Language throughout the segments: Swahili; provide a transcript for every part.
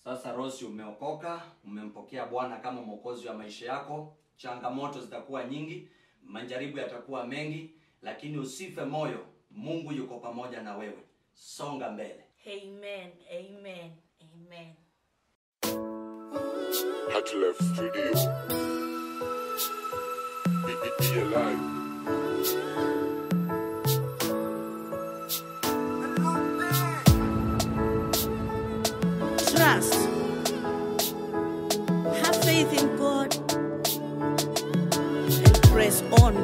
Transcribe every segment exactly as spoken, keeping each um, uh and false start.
Sasa Rose, umeokoka, umempokea Bwana kama mwokozi wa maisha yako. Changamoto zitakuwa nyingi, majaribu yatakuwa mengi, lakini usife moyo. Mungu yuko pamoja na wewe. Songa mbele. Amen. Amen. Amen. Had left studio. Be, be, be alive. Trust. Have faith in God and press on.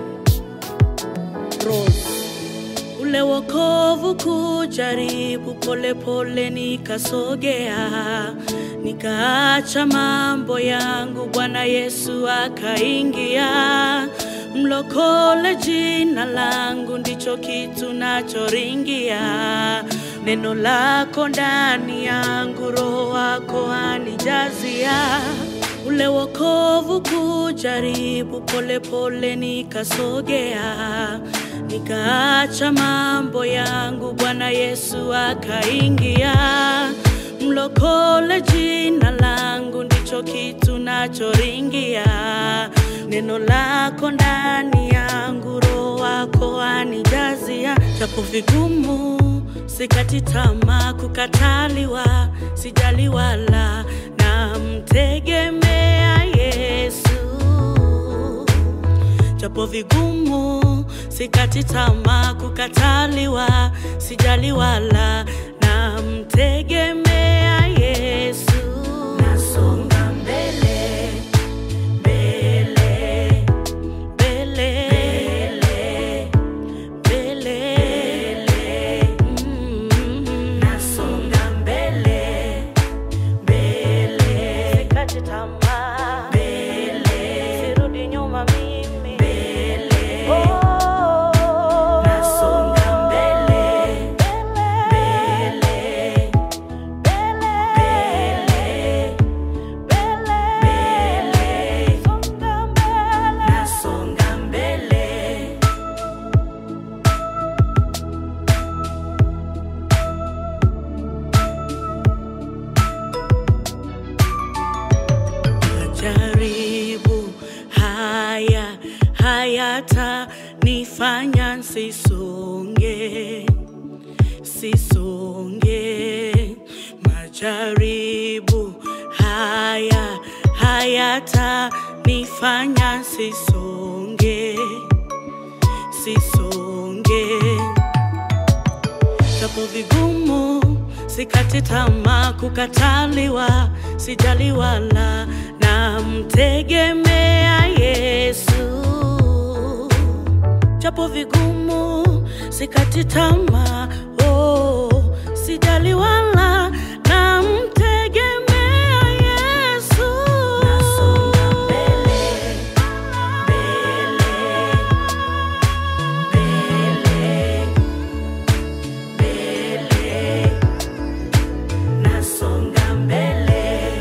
Rose. Ule wokovu kujaribu pole pole nikasogea, nikaacha mambo yangu, Bwana Yesu akaingia. Mlokole jina langu ndicho kitu nachoringia. Neno lako ndani yangu, Roho wako anijazia. Ule wokovu kujaribu pole pole nikasogea, nikaacha mambo yangu, Bwana Yesu akaingia. Mlokole jina langu ndicho kitu nachoringia. Neno lako ndani yangu, Roho wako anijazia. Japo vigumu sikati tamaa, kukataliwa sijali wala, namtegemea Yesu. Japo vigumu sikati tamaa, kukataliwa sijali wala, namtegemea Yesu. Nasonga mbele, mbele, mbele, mbele, mbele. Mm. Nasonga mbele, mbele, sikati tamaa, mbele, sirudi nyuma mimi, mbele. Oh. Jaribu haya hayata nifanya nsisonge, sisonge. Majaribu haya hayata nifanya nsisonge, sisonge. Japo vigumu sikati tamaa, kukataliwa sijali wala, namtegemea Yesu. Japo vigumu sikati tamaa, oh, sijali wala, namtegemea Yesu. Nasonga mbele, mbele, mbele, mbele. Nasonga mbele.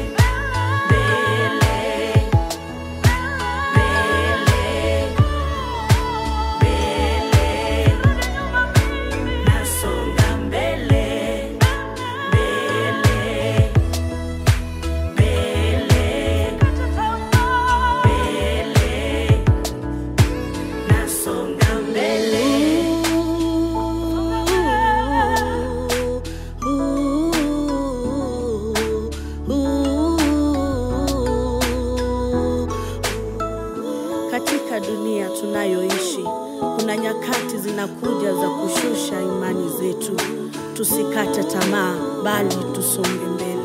Katika dunia tunayoishi, kuna nyakati zinakuja za kushusha imani zetu. Tusikate tamaa, bali tusonge mbele.